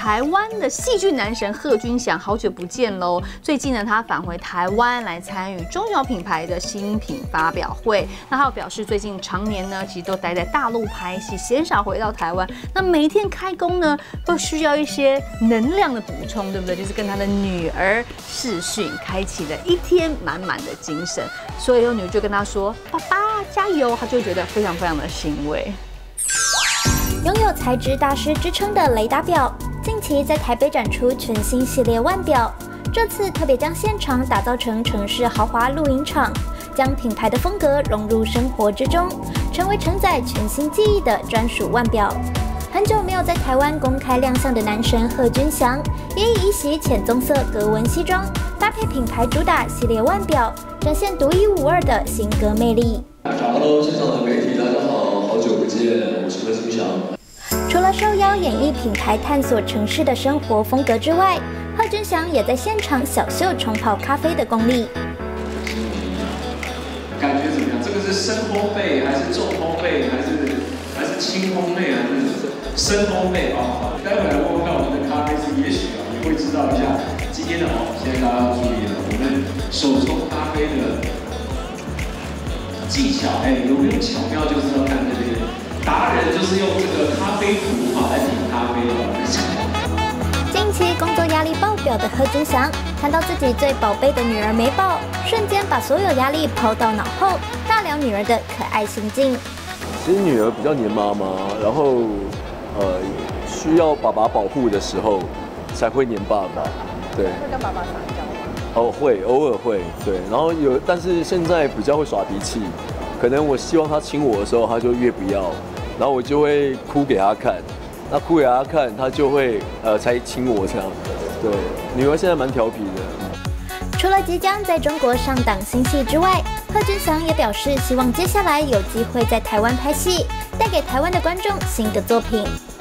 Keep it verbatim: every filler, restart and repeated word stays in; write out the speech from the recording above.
台湾的戏剧男神贺军翔好久不见喽！最近呢，他返回台湾来参与中小品牌的新品发表会。那他表示，最近常年呢，其实都待在大陆拍戏，鲜少回到台湾。那每一天开工呢，都需要一些能量的补充，对不对？就是跟他的女儿视讯，开启了一天满满的精神。所以有女儿就跟他说：“爸爸加油！”他就觉得非常非常的欣慰。 拥有材质大师之称的雷达表，近期在台北展出全新系列腕表。这次特别将现场打造成城市豪华露营场，将品牌的风格融入生活之中，成为承载全新记忆的专属腕表。很久没有在台湾公开亮相的男神贺军翔，也以一袭浅棕色格纹西装，搭配品牌主打系列腕表，展现独一无二的性格魅力。 Hello， 现场的媒体大家好，好久不见，我是贺军翔。 除了受邀演绎品牌探索城市的生活风格之外，贺军翔也在现场小秀冲泡咖啡的功力。 感觉怎么样？这个是深烘焙还是重烘焙，还是还是轻烘焙，还是深烘焙啊？待会来问问看我们的咖啡师，也许啊你会知道一下今天的哦。现在大家要注意了，我们手冲咖啡的技巧，哎，有没有巧妙？就是要看这边。 达人就是用这个咖啡壶哈来品咖啡的。 近期工作压力爆表的贺军翔，看到自己最宝贝的女儿没抱，瞬间把所有压力抛到脑后，大聊女儿的可爱行径。 其实女儿比较黏妈妈，然后呃需要爸爸保护的时候才会黏爸爸。对。会跟爸爸撒娇吗？哦，会，偶尔会。对，然后有，但是现在比较会耍脾气，可能我希望她亲我的时候，她就越不要。 然后我就会哭给他看，那哭给他看，他就会呃才亲我这样。对，女儿现在蛮调皮的。 除了即将在中国上档新戏之外，贺军翔也表示希望接下来有机会在台湾拍戏，带给台湾的观众新的作品。